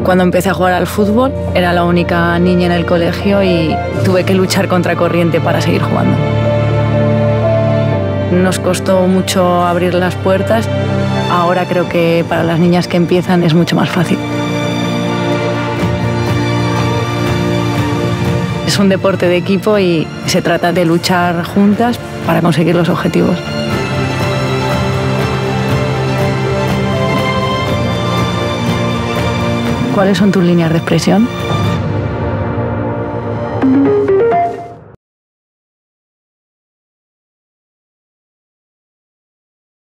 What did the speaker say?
Cuando empecé a jugar al fútbol, era la única niña en el colegio y tuve que luchar contra corriente para seguir jugando. Nos costó mucho abrir las puertas. Ahora creo que para las niñas que empiezan es mucho más fácil. Es un deporte de equipo y se trata de luchar juntas para conseguir los objetivos. ¿Cuáles son tus líneas de expresión?